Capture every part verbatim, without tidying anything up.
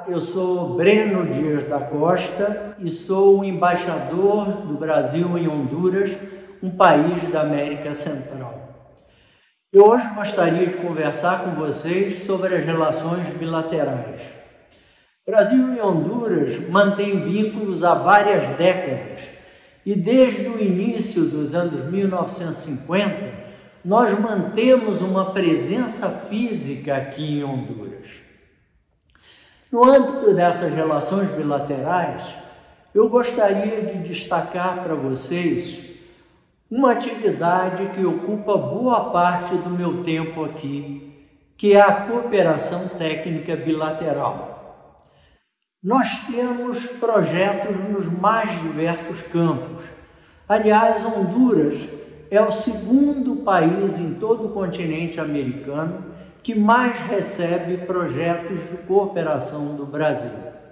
eu sou Breno Dias da Costa e sou o embaixador do Brasil em Honduras, um país da América Central. Eu hoje gostaria de conversar com vocês sobre as relações bilaterais. Brasil e Honduras mantêm vínculos há várias décadas e desde o início dos anos mil novecentos e cinquenta nós mantemos uma presença física aqui em Honduras. No âmbito dessas relações bilaterais, eu gostaria de destacar para vocês uma atividade que ocupa boa parte do meu tempo aqui, que é a cooperação técnica bilateral. Nós temos projetos nos mais diversos campos. Aliás, Honduras é o segundo país em todo o continente americano que mais recebe projetos de cooperação do Brasil.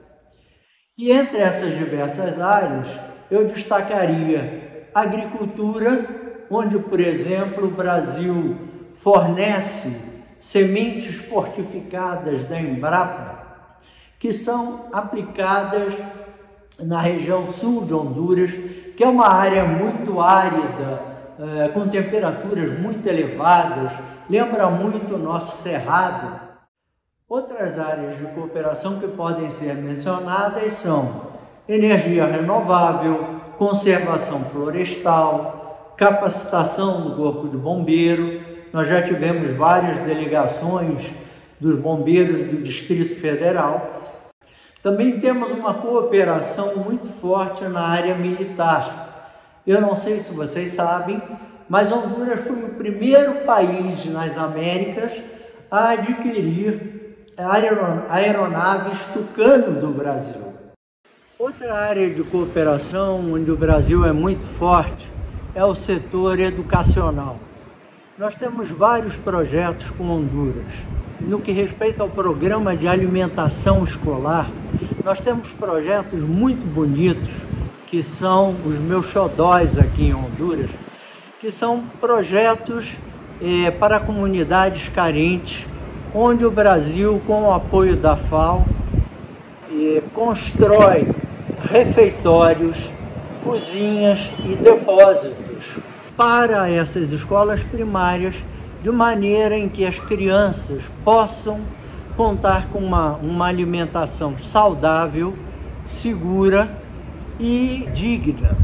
E entre essas diversas áreas, eu destacaria a agricultura, onde, por exemplo, o Brasil fornece sementes fortificadas da Embrapa, que são aplicadas na região sul de Honduras, que é uma área muito árida, eh, com temperaturas muito elevadas, lembra muito o nosso Cerrado. Outras áreas de cooperação que podem ser mencionadas são energia renovável, conservação florestal, capacitação do Corpo de Bombeiro. Nós já tivemos várias delegações dos bombeiros do Distrito Federal. Também temos uma cooperação muito forte na área militar. Eu não sei se vocês sabem, mas Honduras foi o primeiro país nas Américas a adquirir aeronaves Tucano do Brasil. Outra área de cooperação onde o Brasil é muito forte é o setor educacional. Nós temos vários projetos com Honduras. No que respeita ao programa de alimentação escolar, nós temos projetos muito bonitos, que são os meus xodóis aqui em Honduras, que são projetos eh, para comunidades carentes, onde o Brasil, com o apoio da FAO, eh, constrói refeitórios, cozinhas e depósitos para essas escolas primárias, de maneira em que as crianças possam contar com uma, uma alimentação saudável, segura e digna.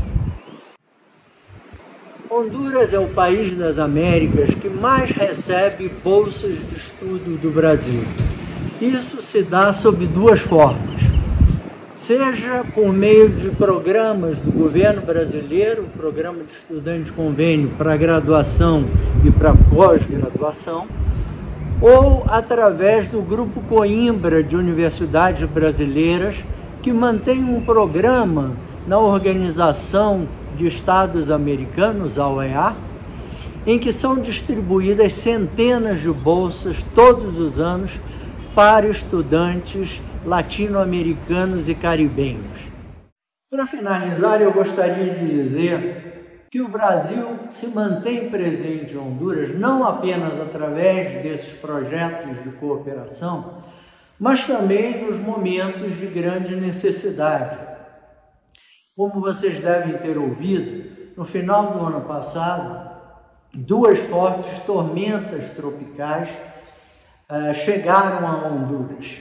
Honduras é o país das Américas que mais recebe bolsas de estudo do Brasil. Isso se dá sob duas formas. Seja por meio de programas do governo brasileiro, o Programa de Estudante Convênio para graduação e para pós-graduação, ou através do Grupo Coimbra de Universidades Brasileiras, que mantém um programa na Organização de Estados Americanos, a O E A, em que são distribuídas centenas de bolsas todos os anos para estudantes latino-americanos e caribenhos. Para finalizar, eu gostaria de dizer que o Brasil se mantém presente em Honduras não apenas através desses projetos de cooperação, mas também nos momentos de grande necessidade. Como vocês devem ter ouvido, no final do ano passado, duas fortes tormentas tropicais uh, chegaram a Honduras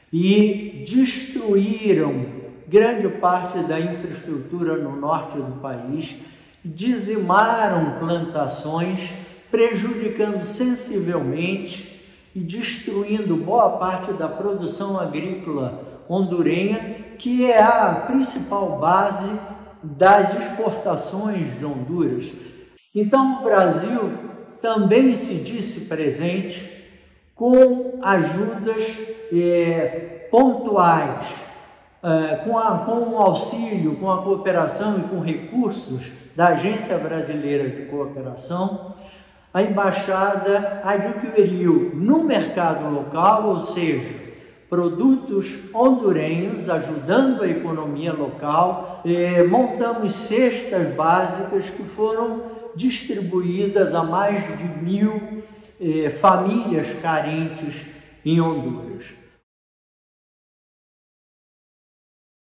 e destruíram grande parte da infraestrutura no norte do país, dizimaram plantações, prejudicando sensivelmente e destruindo boa parte da produção agrícola hondurenha, que é a principal base das exportações de Honduras. Então, o Brasil também se disse presente com ajudas é, pontuais, é, com, a, com o auxílio, com a cooperação e com recursos da Agência Brasileira de Cooperação. A embaixada adquiriu no mercado local, ou seja, produtos hondurenhos, ajudando a economia local. Eh, montamos cestas básicas que foram distribuídas a mais de mil eh, famílias carentes em Honduras.